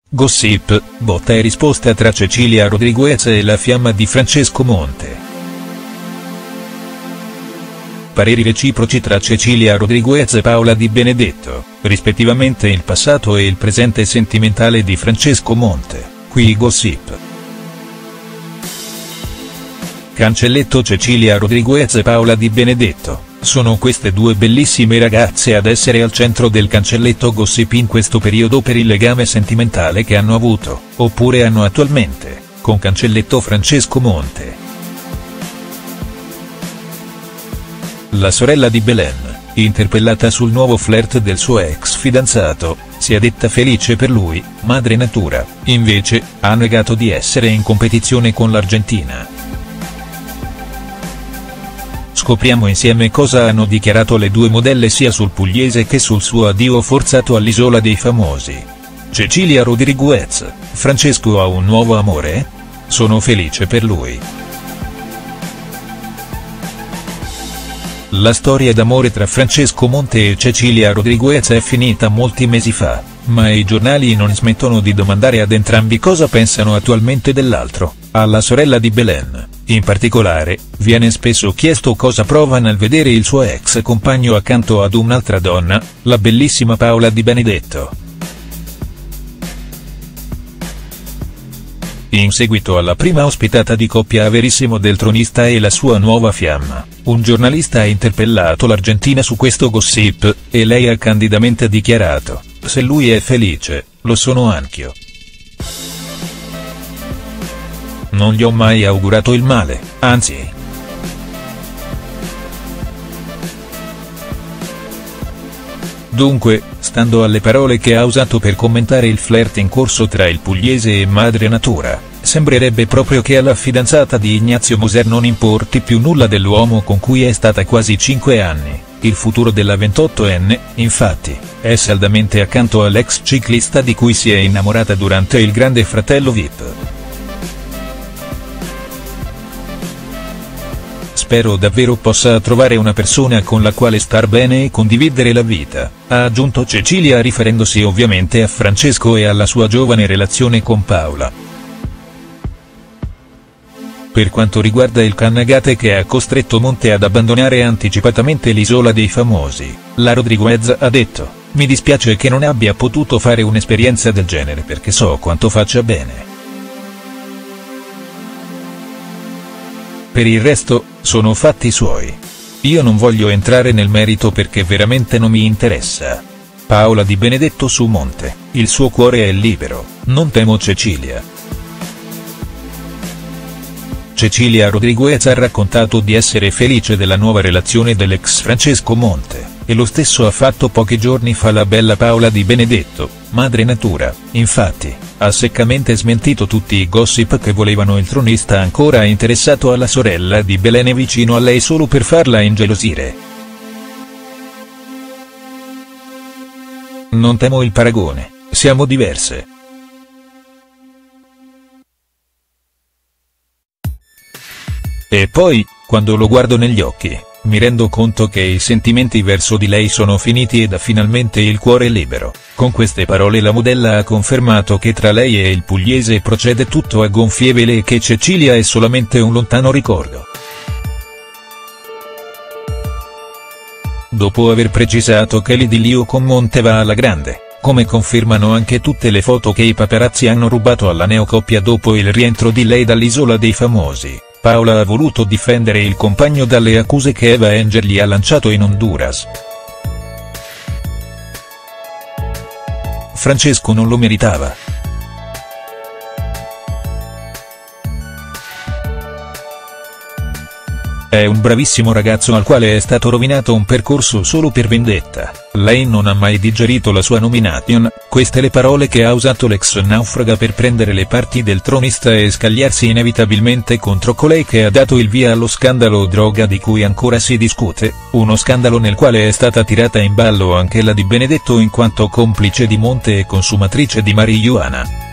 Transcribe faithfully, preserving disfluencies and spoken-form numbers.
Gossip, botta e risposta tra Cecilia Rodriguez e la fiamma di Francesco Monte. Pareri reciproci tra Cecilia Rodriguez e Paola Di Benedetto, rispettivamente il passato e il presente sentimentale di Francesco Monte, qui Gossip. Cancelletto Cecilia Rodriguez e Paola Di Benedetto, sono queste due bellissime ragazze ad essere al centro del cancelletto Gossip in questo periodo per il legame sentimentale che hanno avuto, oppure hanno attualmente, con cancelletto Francesco Monte. La sorella di Belen, interpellata sul nuovo flirt del suo ex fidanzato, si è detta felice per lui, madre natura, invece, ha negato di essere in competizione con l'Argentina. Scopriamo insieme cosa hanno dichiarato le due modelle sia sul pugliese che sul suo addio forzato all'Isola dei Famosi. Cecilia Rodriguez: Francesco ha un nuovo amore? Sono felice per lui. La storia d'amore tra Francesco Monte e Cecilia Rodriguez è finita molti mesi fa, ma i giornali non smettono di domandare ad entrambi cosa pensano attualmente dell'altro. Alla sorella di Belen, in particolare, viene spesso chiesto cosa prova nel vedere il suo ex compagno accanto ad un'altra donna, la bellissima Paola Di Benedetto. In seguito alla prima ospitata di coppia a Verissimo del tronista e la sua nuova fiamma, un giornalista ha interpellato l'Argentina su questo gossip, e lei ha candidamente dichiarato: "Se lui è felice, lo sono anch'io. Non gli ho mai augurato il male, anzi". Dunque, stando alle parole che ha usato per commentare il flirt in corso tra il pugliese e madre natura, sembrerebbe proprio che alla fidanzata di Ignazio Moser non importi più nulla dell'uomo con cui è stata quasi cinque anni. Il futuro della ventottoenne, infatti, è saldamente accanto all'ex ciclista di cui si è innamorata durante il Grande Fratello V I P. "Spero davvero possa trovare una persona con la quale star bene e condividere la vita", ha aggiunto Cecilia riferendosi ovviamente a Francesco e alla sua giovane relazione con Paola. Per quanto riguarda il cannagate che ha costretto Monte ad abbandonare anticipatamente l'Isola dei Famosi, la Rodriguez ha detto: "Mi dispiace che non abbia potuto fare un'esperienza del genere perché so quanto faccia bene. Per il resto, sono fatti suoi. Io non voglio entrare nel merito perché veramente non mi interessa". Paola Di Benedetto su Monte: "Il suo cuore è libero, non temo Cecilia". Cecilia Rodriguez ha raccontato di essere felice della nuova relazione dell'ex Francesco Monte, e lo stesso ha fatto pochi giorni fa la bella Paola Di Benedetto, madre natura, infatti, ha seccamente smentito tutti i gossip che volevano il tronista ancora interessato alla sorella di Belen e vicino a lei solo per farla ingelosire. "Non temo il paragone, siamo diverse. E poi, quando lo guardo negli occhi, mi rendo conto che i sentimenti verso di lei sono finiti ed ha finalmente il cuore libero". Con queste parole la modella ha confermato che tra lei e il pugliese procede tutto a gonfie vele e che Cecilia è solamente un lontano ricordo. Dopo aver precisato che l'idillio con Monte va alla grande, come confermano anche tutte le foto che i paparazzi hanno rubato alla neocoppia dopo il rientro di lei dall'Isola dei Famosi, Paola ha voluto difendere il compagno dalle accuse che Eva Engel gli ha lanciato in Honduras. "Francesco non lo meritava. È un bravissimo ragazzo al quale è stato rovinato un percorso solo per vendetta. Lei non ha mai digerito la sua nomination". Queste le parole che ha usato l'ex naufraga per prendere le parti del tronista e scagliarsi inevitabilmente contro colei che ha dato il via allo scandalo droga di cui ancora si discute, uno scandalo nel quale è stata tirata in ballo anche la Di Benedetto in quanto complice di Monte e consumatrice di marijuana.